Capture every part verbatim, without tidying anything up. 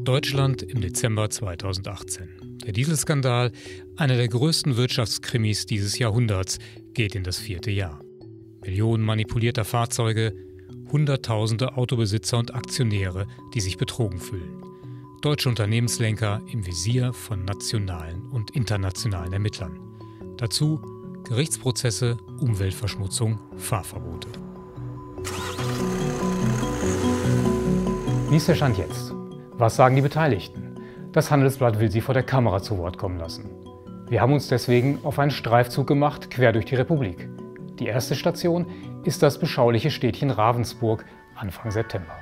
Deutschland im Dezember zweitausendachtzehn. Der Dieselskandal, einer der größten Wirtschaftskrimis dieses Jahrhunderts, geht in das vierte Jahr. Millionen manipulierter Fahrzeuge, Hunderttausende Autobesitzer und Aktionäre, die sich betrogen fühlen. Deutsche Unternehmenslenker im Visier von nationalen und internationalen Ermittlern. Dazu Gerichtsprozesse, Umweltverschmutzung, Fahrverbote. Wie ist der Stand jetzt? Was sagen die Beteiligten? Das Handelsblatt will sie vor der Kamera zu Wort kommen lassen. Wir haben uns deswegen auf einen Streifzug gemacht, quer durch die Republik. Die erste Station ist das beschauliche Städtchen Ravensburg Anfang September.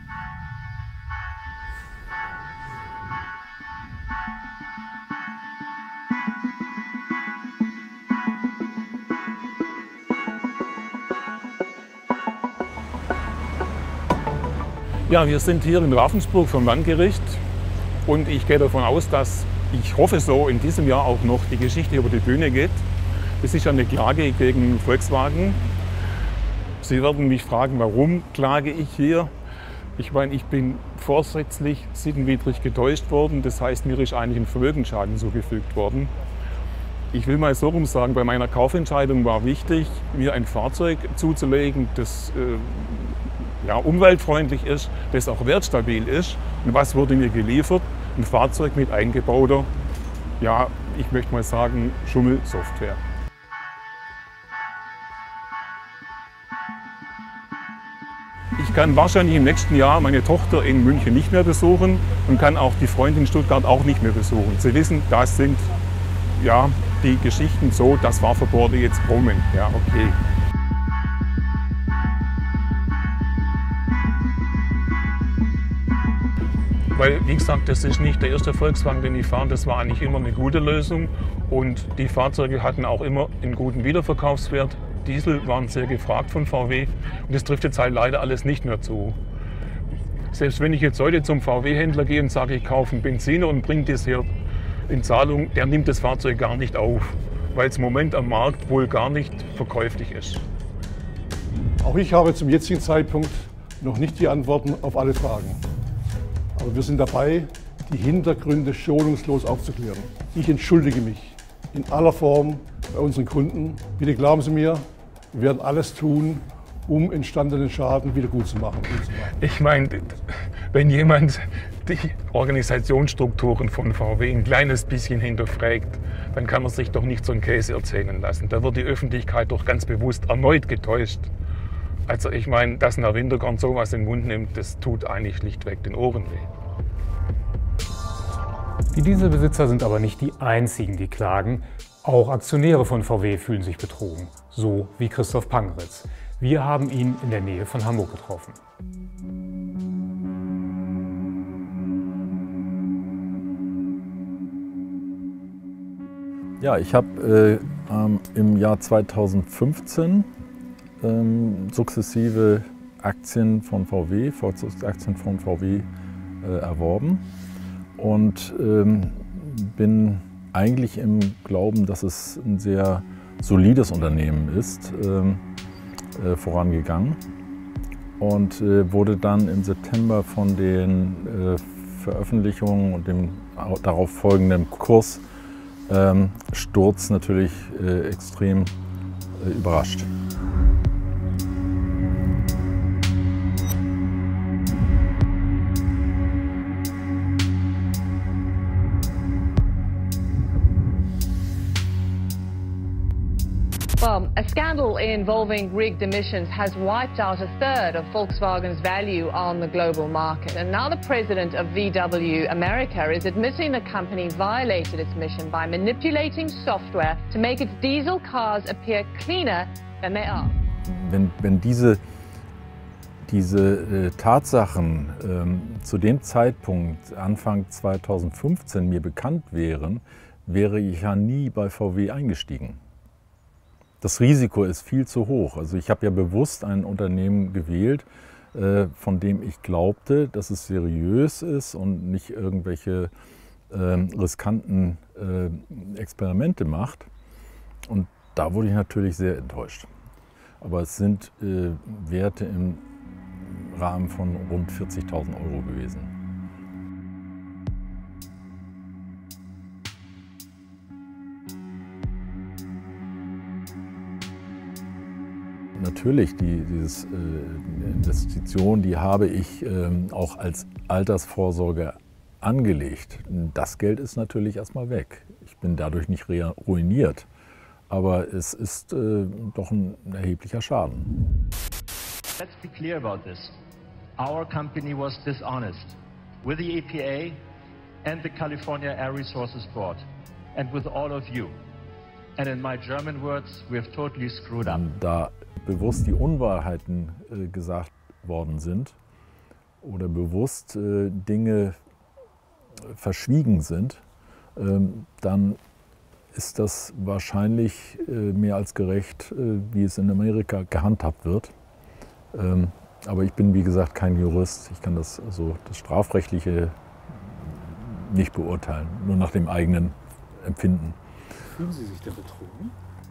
Ja, wir sind hier in Ravensburg vom Landgericht und ich gehe davon aus, dass, ich hoffe so, in diesem Jahr auch noch die Geschichte über die Bühne geht. Es ist ja eine Klage gegen Volkswagen. Sie werden mich fragen, warum klage ich hier? Ich meine, ich bin vorsätzlich sittenwidrig getäuscht worden, das heißt, mir ist eigentlich ein Vermögensschaden zugefügt worden. Ich will mal so rum sagen, bei meiner Kaufentscheidung war wichtig, mir ein Fahrzeug zuzulegen, das äh, ja, umweltfreundlich ist, das auch wertstabil ist. Und was wurde mir geliefert? Ein Fahrzeug mit eingebauter, ja, ich möchte mal sagen, Schummelsoftware. Ich kann wahrscheinlich im nächsten Jahr meine Tochter in München nicht mehr besuchen und kann auch die Freunde in Stuttgart auch nicht mehr besuchen. Sie wissen, das sind ja die Geschichten so, das Fahrverbote jetzt kommen. Ja, okay. Weil, wie gesagt, das ist nicht der erste Volkswagen, den ich fahre. Das war eigentlich immer eine gute Lösung. Und die Fahrzeuge hatten auch immer einen guten Wiederverkaufswert. Diesel waren sehr gefragt von V W. Und das trifft jetzt halt leider alles nicht mehr zu. Selbst wenn ich jetzt heute zum V W-Händler gehe und sage, ich kaufe einen Benziner und bringe das hier in Zahlung, der nimmt das Fahrzeug gar nicht auf, weil es im Moment am Markt wohl gar nicht verkäuflich ist. Auch ich habe zum jetzigen Zeitpunkt noch nicht die Antworten auf alle Fragen. Aber wir sind dabei, die Hintergründe schonungslos aufzuklären. Ich entschuldige mich in aller Form bei unseren Kunden. Bitte glauben Sie mir, wir werden alles tun, um entstandenen Schaden wieder gut zu machen. Ich meine, wenn jemand die Organisationsstrukturen von V W ein kleines bisschen hinterfragt, dann kann man sich doch nicht so einen Käse erzählen lassen. Da wird die Öffentlichkeit doch ganz bewusst erneut getäuscht. Also ich meine, dass ein Herr Winterkorn sowas in den Mund nimmt, das tut eigentlich schlichtweg den Ohren weh. Die Dieselbesitzer sind aber nicht die einzigen, die klagen. Auch Aktionäre von V W fühlen sich betrogen, so wie Christoph Pangritz. Wir haben ihn in der Nähe von Hamburg getroffen. Ja, ich habe äh, ähm, im Jahr zweitausendfünfzehn ähm, sukzessive Aktien von V W, Volkswagen-Aktien von V W äh, erworben und ähm, bin eigentlich im Glauben, dass es ein sehr solides Unternehmen ist, ähm, äh, vorangegangen und äh, wurde dann im September von den äh, Veröffentlichungen und dem darauf folgenden Kurs Ähm, Sturz natürlich äh, extrem äh, überrascht. Well, a scandal involving rigged emissions has wiped out a third of Volkswagen's value on the global market. And now the president of V W America is admitting the company violated its mission by manipulating software to make its diesel cars appear cleaner than they are. Wenn, wenn diese, diese äh, Tatsachen ähm, zu dem Zeitpunkt, Anfang zweitausendfünfzehn, mir bekannt wären, wäre ich ja nie bei V W eingestiegen. Das Risiko ist viel zu hoch. Also ich habe ja bewusst ein Unternehmen gewählt, äh, von dem ich glaubte, dass es seriös ist und nicht irgendwelche äh, riskanten äh, Experimente macht. Und da wurde ich natürlich sehr enttäuscht. Aber es sind äh, Werte im Rahmen von rund vierzigtausend Euro gewesen. natürlich, die diese äh, Investition, die habe ich ähm, auch als Altersvorsorge angelegt. Das Geld ist natürlich erstmal weg. Ich bin dadurch nicht ruiniert, aber es ist äh, doch ein erheblicher Schaden. Let's be clear about this. Our company was dishonest with the E P A and the California Air Resources Board and with all of you. And in my German words, we have totally screwed up. Da bewusst die Unwahrheiten äh, gesagt worden sind oder bewusst äh, Dinge verschwiegen sind, ähm, dann ist das wahrscheinlich äh, mehr als gerecht, äh, wie es in Amerika gehandhabt wird. Ähm, aber ich bin, wie gesagt, kein Jurist. Ich kann das, also das Strafrechtliche nicht beurteilen, nur nach dem eigenen Empfinden. Fühlen Sie sich denn betrogen?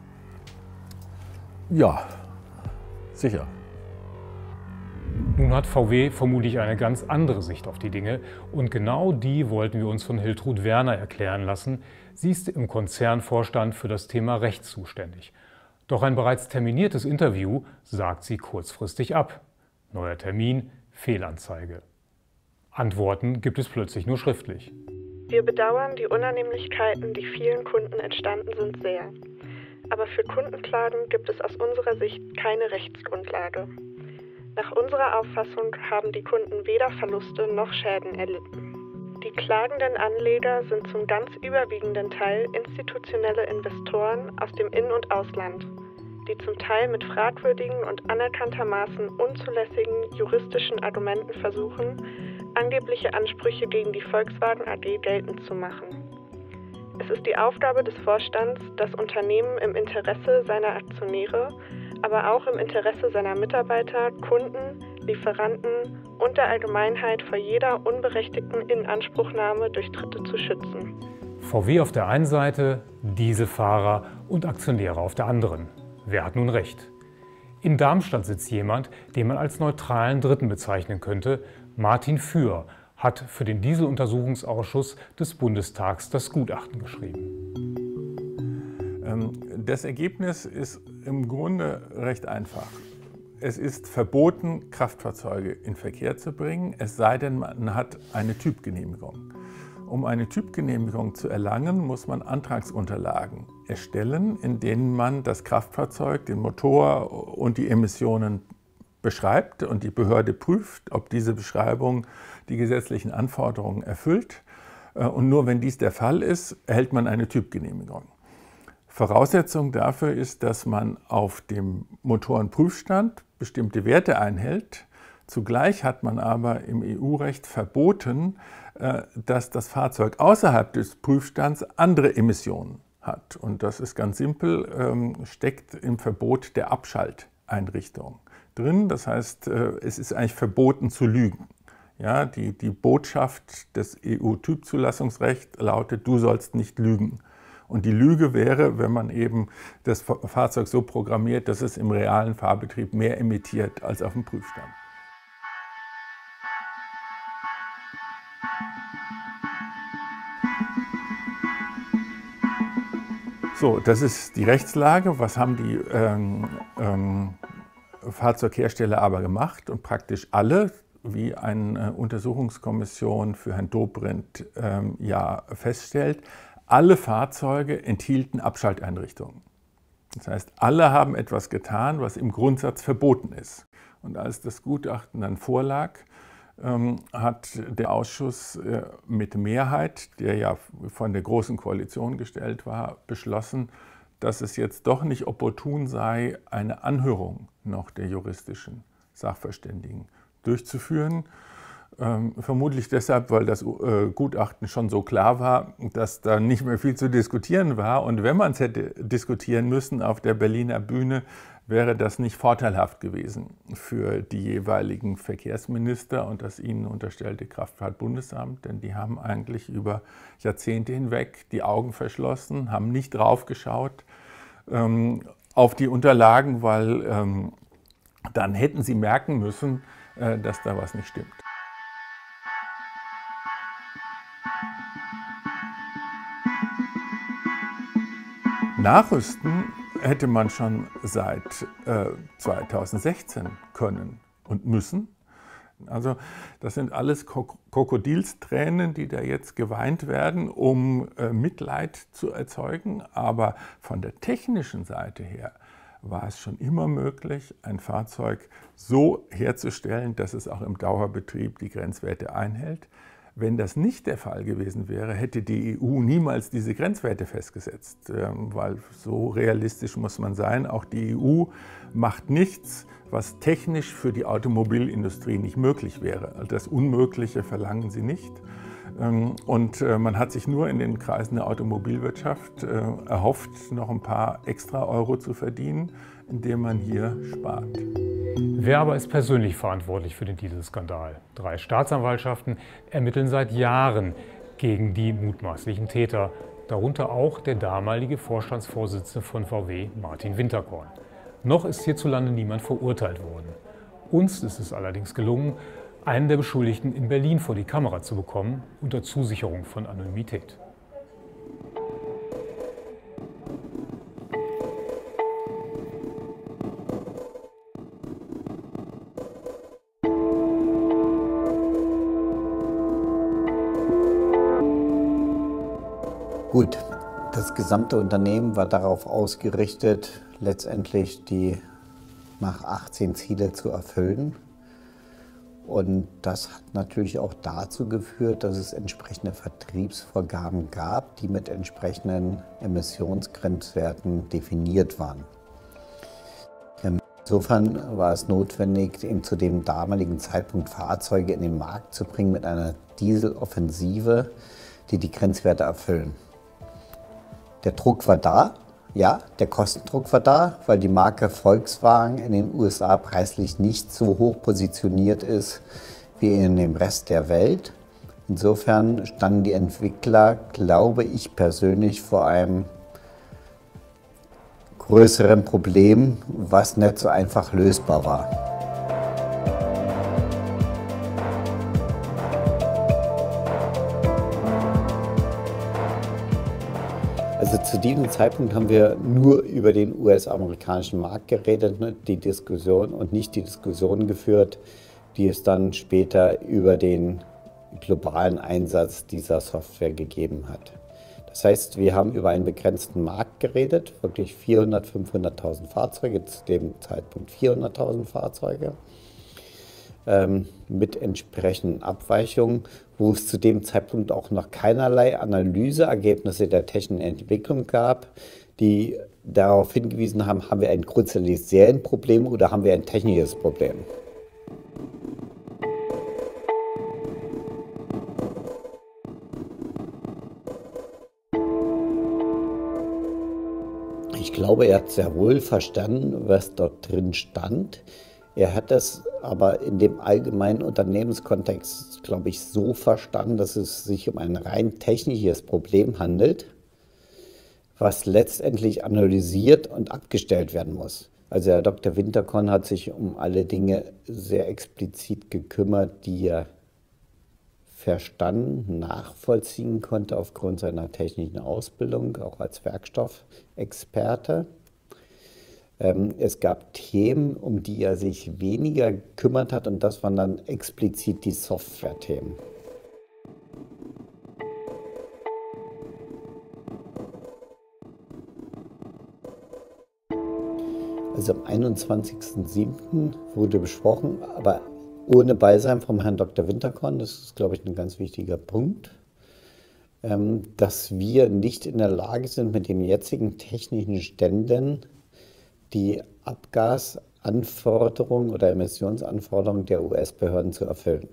Ja, sicher. Nun hat V W vermutlich eine ganz andere Sicht auf die Dinge und genau die wollten wir uns von Hiltrud Werner erklären lassen. Sie ist im Konzernvorstand für das Thema Recht zuständig. Doch ein bereits terminiertes Interview sagt sie kurzfristig ab. Neuer Termin, Fehlanzeige. Antworten gibt es plötzlich nur schriftlich. Wir bedauern die Unannehmlichkeiten, die vielen Kunden entstanden sind, sehr. Aber für Kundenklagen gibt es aus unserer Sicht keine Rechtsgrundlage. Nach unserer Auffassung haben die Kunden weder Verluste noch Schäden erlitten. Die klagenden Anleger sind zum ganz überwiegenden Teil institutionelle Investoren aus dem In- und Ausland, die zum Teil mit fragwürdigen und anerkanntermaßen unzulässigen juristischen Argumenten versuchen, angebliche Ansprüche gegen die Volkswagen A G geltend zu machen. Es ist die Aufgabe des Vorstands, das Unternehmen im Interesse seiner Aktionäre, aber auch im Interesse seiner Mitarbeiter, Kunden, Lieferanten und der Allgemeinheit vor jeder unberechtigten Inanspruchnahme durch Dritte zu schützen. V W auf der einen Seite, Dieselfahrer und Aktionäre auf der anderen. Wer hat nun recht? In Darmstadt sitzt jemand, den man als neutralen Dritten bezeichnen könnte. Martin Für hat für den Dieseluntersuchungsausschuss des Bundestags das Gutachten geschrieben. Das Ergebnis ist im Grunde recht einfach. Es ist verboten, Kraftfahrzeuge in Verkehr zu bringen, es sei denn, man hat eine Typgenehmigung. Um eine Typgenehmigung zu erlangen, muss man Antragsunterlagen erstellen, in denen man das Kraftfahrzeug, den Motor und die Emissionen beschreibt und die Behörde prüft, ob diese Beschreibung die gesetzlichen Anforderungen erfüllt. Und nur wenn dies der Fall ist, erhält man eine Typgenehmigung. Voraussetzung dafür ist, dass man auf dem Motorenprüfstand bestimmte Werte einhält. Zugleich hat man aber im E U-Recht verboten, dass das Fahrzeug außerhalb des Prüfstands andere Emissionen hat. Und das ist ganz simpel, steckt im Verbot der Abschalteinrichtung drin. Das heißt, es ist eigentlich verboten zu lügen. Ja, die, die Botschaft des E U-Typzulassungsrechts lautet, du sollst nicht lügen. Und die Lüge wäre, wenn man eben das Fahrzeug so programmiert, dass es im realen Fahrbetrieb mehr emittiert als auf dem Prüfstand. So, das ist die Rechtslage. Was haben die ähm, ähm, Fahrzeughersteller aber gemacht? Und praktisch alle, wie eine Untersuchungskommission für Herrn Dobrindt ähm, ja feststellt, alle Fahrzeuge enthielten Abschalteinrichtungen. Das heißt, alle haben etwas getan, was im Grundsatz verboten ist. Und als das Gutachten dann vorlag, ähm, hat der Ausschuss äh, mit Mehrheit, der ja von der Großen Koalition gestellt war, beschlossen, dass es jetzt doch nicht opportun sei, eine Anhörung noch der juristischen Sachverständigen durchzuführen. Ähm, vermutlich deshalb, weil das äh, Gutachten schon so klar war, dass da nicht mehr viel zu diskutieren war. Und wenn man es hätte diskutieren müssen auf der Berliner Bühne, wäre das nicht vorteilhaft gewesen für die jeweiligen Verkehrsminister und das ihnen unterstellte Kraftfahrtbundesamt. Denn die haben eigentlich über Jahrzehnte hinweg die Augen verschlossen, haben nicht draufgeschaut ähm, auf die Unterlagen, weil ähm, dann hätten sie merken müssen, äh, dass da was nicht stimmt. Nachrüsten hätte man schon seit äh, zweitausendsechzehn können und müssen. Also das sind alles Krokodilstränen, die da jetzt geweint werden, um äh, Mitleid zu erzeugen. Aber von der technischen Seite her war es schon immer möglich, ein Fahrzeug so herzustellen, dass es auch im Dauerbetrieb die Grenzwerte einhält. Wenn das nicht der Fall gewesen wäre, hätte die E U niemals diese Grenzwerte festgesetzt, weil so realistisch muss man sein. Auch die E U macht nichts, was technisch für die Automobilindustrie nicht möglich wäre. Das Unmögliche verlangen sie nicht. Und man hat sich nur in den Kreisen der Automobilwirtschaft erhofft, noch ein paar extra Euro zu verdienen, indem man hier spart. Wer aber ist persönlich verantwortlich für den Dieselskandal? Drei Staatsanwaltschaften ermitteln seit Jahren gegen die mutmaßlichen Täter, darunter auch der damalige Vorstandsvorsitzende von V W, Martin Winterkorn. Noch ist hierzulande niemand verurteilt worden. Uns ist es allerdings gelungen, einen der Beschuldigten in Berlin vor die Kamera zu bekommen, unter Zusicherung von Anonymität. Gut, das gesamte Unternehmen war darauf ausgerichtet, letztendlich die Mach achtzehn Ziele zu erfüllen. Und das hat natürlich auch dazu geführt, dass es entsprechende Vertriebsvorgaben gab, die mit entsprechenden Emissionsgrenzwerten definiert waren. Insofern war es notwendig, eben zu dem damaligen Zeitpunkt Fahrzeuge in den Markt zu bringen mit einer Dieseloffensive, die die Grenzwerte erfüllen. Der Druck war da, ja, der Kostendruck war da, weil die Marke Volkswagen in den U S A preislich nicht so hoch positioniert ist wie in dem Rest der Welt. Insofern standen die Entwickler, glaube ich persönlich, vor einem größeren Problem, was nicht so einfach lösbar war. Also zu diesem Zeitpunkt haben wir nur über den U S-amerikanischen Markt geredet, ne, die Diskussion und nicht die Diskussion geführt, die es dann später über den globalen Einsatz dieser Software gegeben hat. Das heißt, wir haben über einen begrenzten Markt geredet, wirklich vierhundert, fünfhunderttausend Fahrzeuge, zu dem Zeitpunkt vierhunderttausend Fahrzeuge. Ähm, mit entsprechenden Abweichungen, wo es zu dem Zeitpunkt auch noch keinerlei Analyseergebnisse der technischen Entwicklung gab, die darauf hingewiesen haben, haben wir ein grundsätzliches Serienproblem oder haben wir ein technisches Problem. Ich glaube, er hat sehr wohl verstanden, was dort drin stand. Er hat das aber in dem allgemeinen Unternehmenskontext, glaube ich, so verstanden, dass es sich um ein rein technisches Problem handelt, was letztendlich analysiert und abgestellt werden muss. Also Herr Doktor Winterkorn hat sich um alle Dinge sehr explizit gekümmert, die er verstanden, nachvollziehen konnte aufgrund seiner technischen Ausbildung, auch als Werkstoffexperte. Es gab Themen, um die er sich weniger gekümmert hat, und das waren dann explizit die Software-Themen. Also am einundzwanzigsten siebten wurde besprochen, aber ohne Beisein vom Herrn Doktor Winterkorn, das ist, glaube ich, ein ganz wichtiger Punkt, dass wir nicht in der Lage sind, mit den jetzigen technischen Ständen die Abgasanforderungen oder Emissionsanforderungen der U S-Behörden zu erfüllen.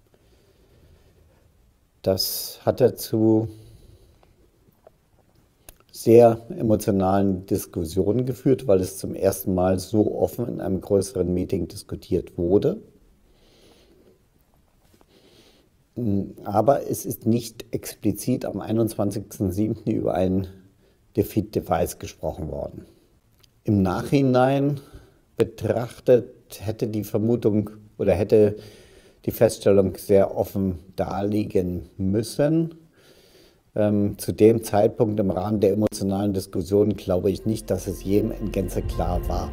Das hatte zu sehr emotionalen Diskussionen geführt, weil es zum ersten Mal so offen in einem größeren Meeting diskutiert wurde. Aber es ist nicht explizit am einundzwanzigsten siebten über ein Defeat Device gesprochen worden. Im Nachhinein betrachtet hätte die Vermutung oder hätte die Feststellung sehr offen darliegen müssen, Ähm, zu dem Zeitpunkt im Rahmen der emotionalen Diskussion glaube ich nicht, dass es jedem in Gänze klar war.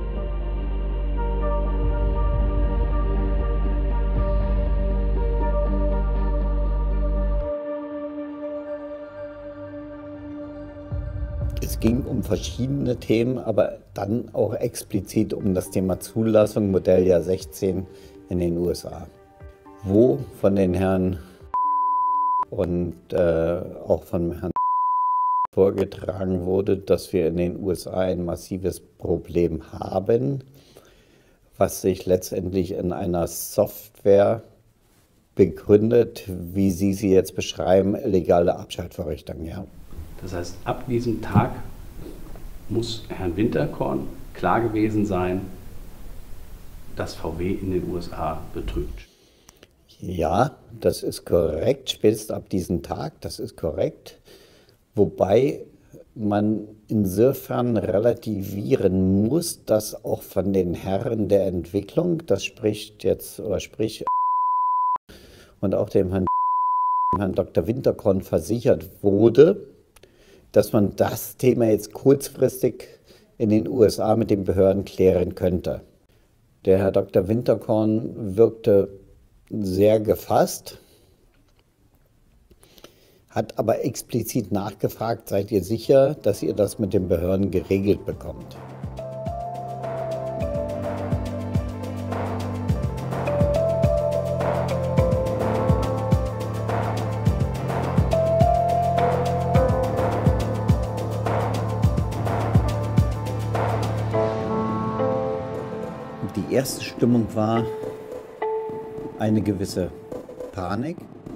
Es ging um verschiedene Themen, aber dann auch explizit um das Thema Zulassung Modelljahr sechzehn in den U S A, wo von den Herren und äh, auch von Herrn vorgetragen wurde, dass wir in den U S A ein massives Problem haben, was sich letztendlich in einer Software begründet, wie Sie sie jetzt beschreiben, illegale Abschaltvorrichtungen. Ja. Das heißt, ab diesem Tag muss Herrn Winterkorn klar gewesen sein, dass V W in den U S A betrügt. Ja, das ist korrekt, spätestens ab diesem Tag, das ist korrekt. Wobei man insofern relativieren muss, dass auch von den Herren der Entwicklung, das spricht jetzt, oder sprich, und auch dem Herrn, Herrn Doktor Winterkorn versichert wurde, dass man das Thema jetzt kurzfristig in den U S A mit den Behörden klären könnte. Der Herr Doktor Winterkorn wirkte sehr gefasst, hat aber explizit nachgefragt, seid ihr sicher, dass ihr das mit den Behörden geregelt bekommt? Die erste Stimmung war eine gewisse Panik.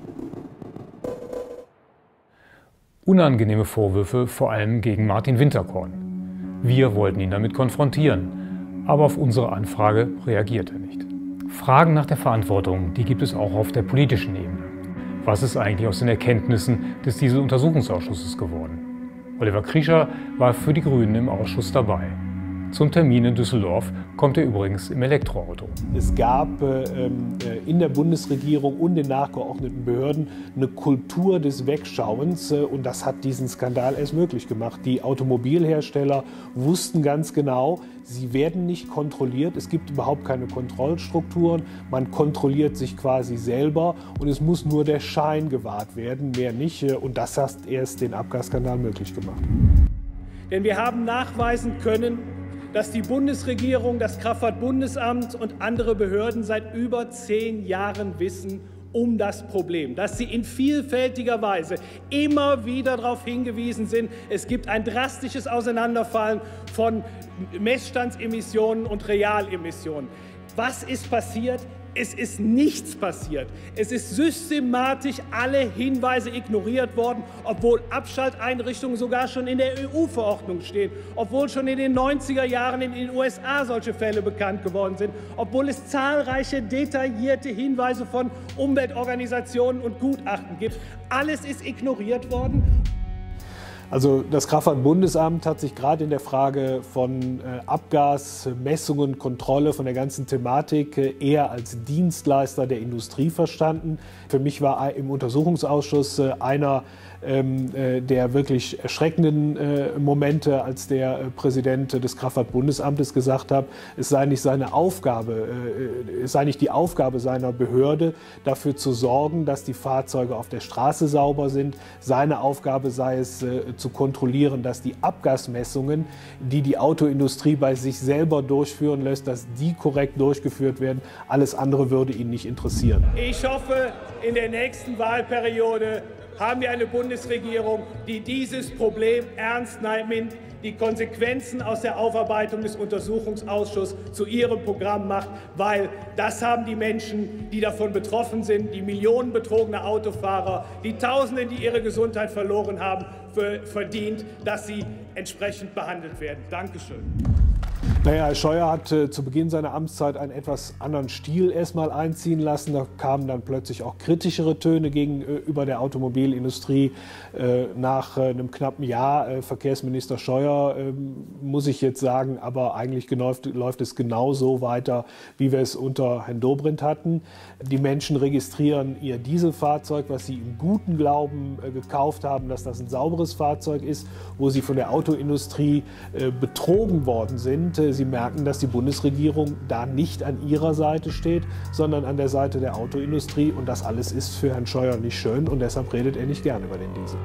Unangenehme Vorwürfe vor allem gegen Martin Winterkorn. Wir wollten ihn damit konfrontieren, aber auf unsere Anfrage reagiert er nicht. Fragen nach der Verantwortung, die gibt es auch auf der politischen Ebene. Was ist eigentlich aus den Erkenntnissen des Dieseluntersuchungsausschusses geworden? Oliver Kriescher war für die Grünen im Ausschuss dabei. Zum Termin in Düsseldorf kommt er übrigens im Elektroauto. Es gab äh, in der Bundesregierung und den nachgeordneten Behörden eine Kultur des Wegschauens äh, und das hat diesen Skandal erst möglich gemacht. Die Automobilhersteller wussten ganz genau, sie werden nicht kontrolliert, es gibt überhaupt keine Kontrollstrukturen, man kontrolliert sich quasi selber und es muss nur der Schein gewahrt werden, mehr nicht. Und das hat erst den Abgasskandal möglich gemacht. Denn wir haben nachweisen können, dass die Bundesregierung, das Kraftfahrtbundesamt und andere Behörden seit über zehn Jahren wissen um das Problem, dass sie in vielfältiger Weise immer wieder darauf hingewiesen sind, es gibt ein drastisches Auseinanderfallen von Messstandsemissionen und Realemissionen. Was ist passiert? Es ist nichts passiert. Es ist systematisch alle Hinweise ignoriert worden, obwohl Abschalteinrichtungen sogar schon in der E U-Verordnung stehen, obwohl schon in den neunziger Jahren in den U S A solche Fälle bekannt geworden sind, obwohl es zahlreiche detaillierte Hinweise von Umweltorganisationen und Gutachten gibt. Alles ist ignoriert worden. Also das Kraftfahrtbundesamt hat sich gerade in der Frage von äh, Abgasmessungen, Kontrolle von der ganzen Thematik äh, eher als Dienstleister der Industrie verstanden. Für mich war im Untersuchungsausschuss äh, einer ähm, äh, der wirklich erschreckenden äh, Momente, als der äh, Präsident des Kraftfahrtbundesamtes gesagt hat, es sei nicht seine Aufgabe, äh, es sei nicht die Aufgabe seiner Behörde, dafür zu sorgen, dass die Fahrzeuge auf der Straße sauber sind. Seine Aufgabe sei es, äh, zu kontrollieren, dass die Abgasmessungen, die die Autoindustrie bei sich selber durchführen lässt, dass die korrekt durchgeführt werden. Alles andere würde ihn nicht interessieren. Ich hoffe, in der nächsten Wahlperiode haben wir eine Bundesregierung, die dieses Problem ernst nimmt, die Konsequenzen aus der Aufarbeitung des Untersuchungsausschusses zu ihrem Programm macht, weil das haben die Menschen, die davon betroffen sind, die Millionen betrogene Autofahrer, die Tausenden, die ihre Gesundheit verloren haben, verdient, dass sie entsprechend behandelt werden. Dankeschön. Naja, Herr Scheuer hat äh, zu Beginn seiner Amtszeit einen etwas anderen Stil erstmal einziehen lassen. Da kamen dann plötzlich auch kritischere Töne gegenüber der Automobilindustrie. Äh, nach äh, einem knappen Jahr äh, Verkehrsminister Scheuer äh, muss ich jetzt sagen, aber eigentlich läuft, läuft es genauso weiter, wie wir es unter Herrn Dobrindt hatten. Die Menschen registrieren ihr Dieselfahrzeug, was sie im guten Glauben äh, gekauft haben, dass das ein sauberes Fahrzeug ist, wo sie von der Autoindustrie äh, betrogen worden sind. Äh, Sie merken, dass die Bundesregierung da nicht an ihrer Seite steht, sondern an der Seite der Autoindustrie. Und das alles ist für Herrn Scheuer nicht schön und deshalb redet er nicht gern über den Diesel.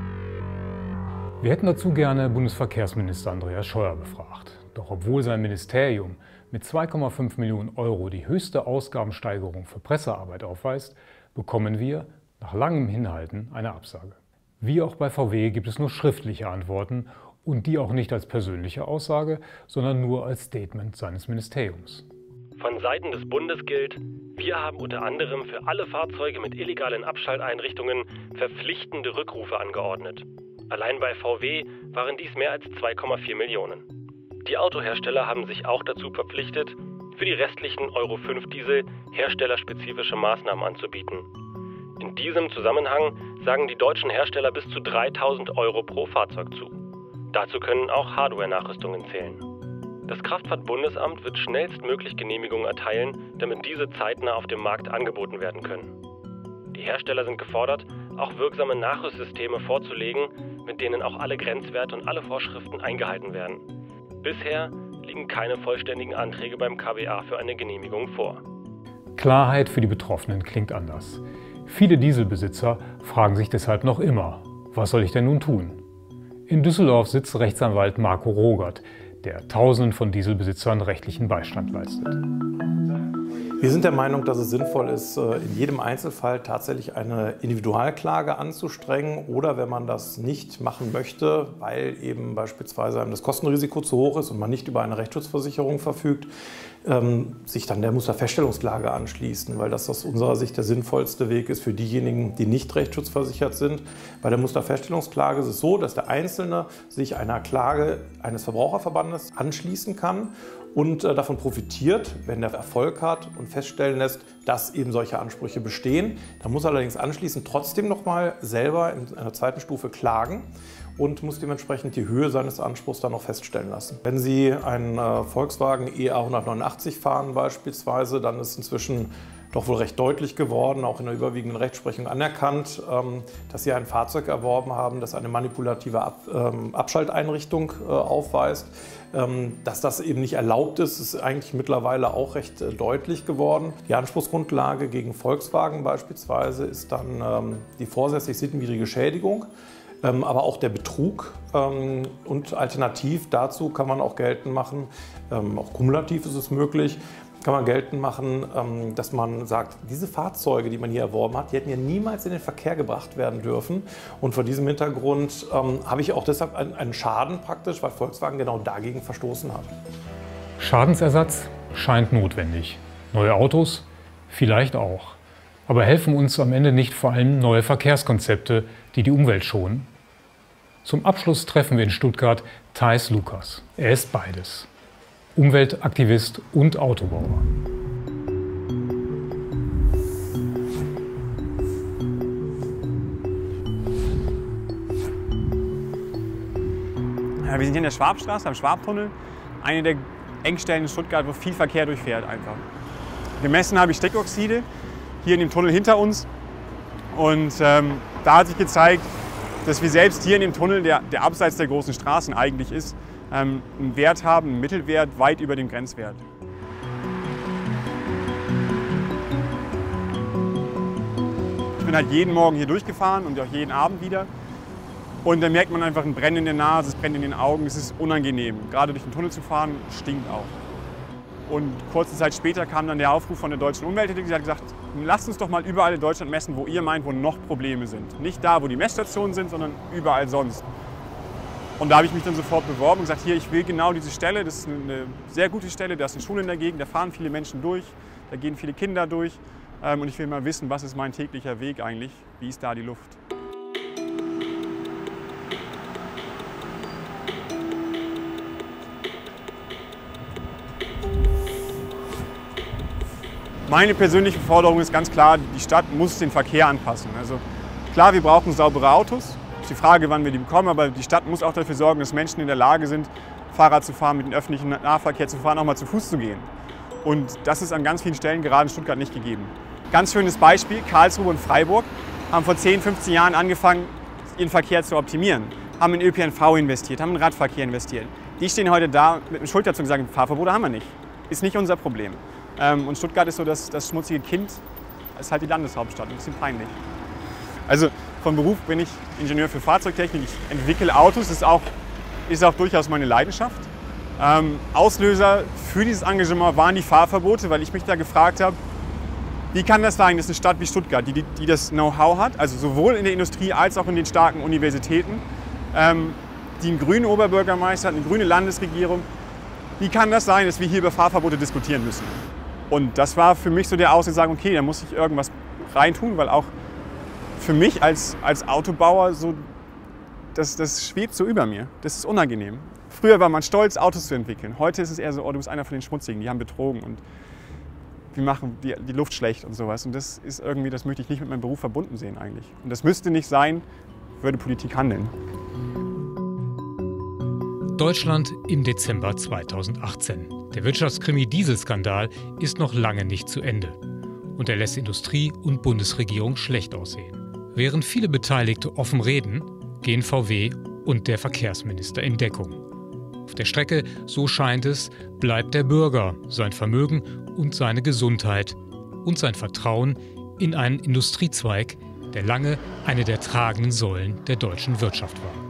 Wir hätten dazu gerne Bundesverkehrsminister Andreas Scheuer befragt. Doch obwohl sein Ministerium mit zwei Komma fünf Millionen Euro die höchste Ausgabensteigerung für Pressearbeit aufweist, bekommen wir nach langem Hinhalten eine Absage. Wie auch bei V W gibt es nur schriftliche Antworten und die auch nicht als persönliche Aussage, sondern nur als Statement seines Ministeriums. Von Seiten des Bundes gilt, wir haben unter anderem für alle Fahrzeuge mit illegalen Abschalteinrichtungen verpflichtende Rückrufe angeordnet. Allein bei V W waren dies mehr als zwei Komma vier Millionen. Die Autohersteller haben sich auch dazu verpflichtet, für die restlichen Euro fünf Diesel herstellerspezifische Maßnahmen anzubieten. In diesem Zusammenhang sagen die deutschen Hersteller bis zu dreitausend Euro pro Fahrzeug zu. Dazu können auch Hardware-Nachrüstungen zählen. Das Kraftfahrtbundesamt wird schnellstmöglich Genehmigungen erteilen, damit diese zeitnah auf dem Markt angeboten werden können. Die Hersteller sind gefordert, auch wirksame Nachrüstsysteme vorzulegen, mit denen auch alle Grenzwerte und alle Vorschriften eingehalten werden. Bisher liegen keine vollständigen Anträge beim K B A für eine Genehmigung vor. Klarheit für die Betroffenen klingt anders. Viele Dieselbesitzer fragen sich deshalb noch immer, was soll ich denn nun tun? In Düsseldorf sitzt Rechtsanwalt Marco Rogert, der Tausenden von Dieselbesitzern rechtlichen Beistand leistet. Wir sind der Meinung, dass es sinnvoll ist, in jedem Einzelfall tatsächlich eine Individualklage anzustrengen oder wenn man das nicht machen möchte, weil eben beispielsweise einem das Kostenrisiko zu hoch ist und man nicht über eine Rechtsschutzversicherung verfügt, sich dann der Musterfeststellungsklage anschließen, weil das aus unserer Sicht der sinnvollste Weg ist für diejenigen, die nicht rechtsschutzversichert sind. Bei der Musterfeststellungsklage ist es so, dass der Einzelne sich einer Klage eines Verbraucherverbandes anschließen kann und äh, davon profitiert, wenn er Erfolg hat und feststellen lässt, dass eben solche Ansprüche bestehen. Da muss er allerdings anschließend trotzdem noch mal selber in einer zweiten Stufe klagen und muss dementsprechend die Höhe seines Anspruchs dann noch feststellen lassen. Wenn Sie einen äh, Volkswagen E A hundertneunundachtzig fahren beispielsweise, dann ist inzwischen doch wohl recht deutlich geworden, auch in der überwiegenden Rechtsprechung anerkannt, ähm, dass Sie ein Fahrzeug erworben haben, das eine manipulative Ab ähm, Abschalteinrichtung äh, aufweist. Ähm, dass das eben nicht erlaubt ist, ist eigentlich mittlerweile auch recht äh, deutlich geworden. Die Anspruchsgrundlage gegen Volkswagen beispielsweise ist dann ähm, die vorsätzlich sittenwidrige Schädigung. Ähm, aber auch der Betrug ähm, und alternativ dazu kann man auch geltend machen, ähm, auch kumulativ ist es möglich, kann man geltend machen, ähm, dass man sagt, diese Fahrzeuge, die man hier erworben hat, die hätten ja niemals in den Verkehr gebracht werden dürfen. Und vor diesem Hintergrund ähm, habe ich auch deshalb einen, einen Schaden praktisch, weil Volkswagen genau dagegen verstoßen hat. Schadensersatz scheint notwendig. Neue Autos? Vielleicht auch. Aber helfen uns am Ende nicht vor allem neue Verkehrskonzepte, die die Umwelt schonen? Zum Abschluss treffen wir in Stuttgart Thais Lukas. Er ist beides. Umweltaktivist und Autobauer. Ja, wir sind hier in der Schwabstraße, am Schwabtunnel. Eine der Engstellen in Stuttgart, wo viel Verkehr durchfährt einfach. Gemessen habe ich Stickoxide hier in dem Tunnel hinter uns. Und ähm, da hat sich gezeigt, dass wir selbst hier in dem Tunnel, der, der abseits der großen Straßen eigentlich ist, ähm, einen Wert haben, einen Mittelwert weit über dem Grenzwert. Ich bin halt jeden Morgen hier durchgefahren und auch jeden Abend wieder. Und dann merkt man einfach ein Brennen in der Nase, es brennt in den Augen, es ist unangenehm. Gerade durch den Tunnel zu fahren, stinkt auch. Und kurze Zeit später kam dann der Aufruf von der Deutschen Umwelthilfe, die hat gesagt, lasst uns doch mal überall in Deutschland messen, wo ihr meint, wo noch Probleme sind. Nicht da, wo die Messstationen sind, sondern überall sonst. Und da habe ich mich dann sofort beworben und gesagt, hier, ich will genau diese Stelle, das ist eine sehr gute Stelle, da ist eine Schule in der Gegend, da fahren viele Menschen durch, da gehen viele Kinder durch. Und ich will mal wissen, was ist mein täglicher Weg eigentlich, wie ist da die Luft. Meine persönliche Forderung ist ganz klar, die Stadt muss den Verkehr anpassen. Also klar, wir brauchen saubere Autos. Es ist die Frage, wann wir die bekommen, aber die Stadt muss auch dafür sorgen, dass Menschen in der Lage sind, Fahrrad zu fahren, mit dem öffentlichen Nahverkehr zu fahren, auch mal zu Fuß zu gehen. Und das ist an ganz vielen Stellen gerade in Stuttgart nicht gegeben. Ganz schönes Beispiel, Karlsruhe und Freiburg haben vor zehn, fünfzehn Jahren angefangen, ihren Verkehr zu optimieren. Haben in Ö P N V investiert, haben in Radverkehr investiert. Die stehen heute da mit dem Schulterzucken und sagen, Fahrverbote haben wir nicht. Ist nicht unser Problem. Und Stuttgart ist so das, das schmutzige Kind, ist halt die Landeshauptstadt, ein bisschen peinlich. Also von Beruf bin ich Ingenieur für Fahrzeugtechnik, ich entwickle Autos, das ist auch, ist auch durchaus meine Leidenschaft. Ähm, Auslöser für dieses Engagement waren die Fahrverbote, weil ich mich da gefragt habe, wie kann das sein, dass eine Stadt wie Stuttgart, die, die, die das Know-how hat, also sowohl in der Industrie als auch in den starken Universitäten, ähm, die einen grünen Oberbürgermeister hat, eine grüne Landesregierung, wie kann das sein, dass wir hier über Fahrverbote diskutieren müssen? Und das war für mich so der Auslöser, zu sagen, okay, da muss ich irgendwas reintun, weil auch für mich als, als Autobauer, so, das, das schwebt so über mir. Das ist unangenehm. Früher war man stolz, Autos zu entwickeln. Heute ist es eher so, oh, du bist einer von den Schmutzigen, die haben betrogen und wir machen die, die Luft schlecht und sowas. Und das ist irgendwie, das möchte ich nicht mit meinem Beruf verbunden sehen eigentlich. Und das müsste nicht sein, würde Politik handeln. Deutschland im Dezember zweitausendachtzehn. Der Wirtschaftskrimi Dieselskandal ist noch lange nicht zu Ende. Und er lässt Industrie und Bundesregierung schlecht aussehen. Während viele Beteiligte offen reden, gehen V W und der Verkehrsminister in Deckung. Auf der Strecke, so scheint es, bleibt der Bürger, sein Vermögen und seine Gesundheit und sein Vertrauen in einen Industriezweig, der lange eine der tragenden Säulen der deutschen Wirtschaft war.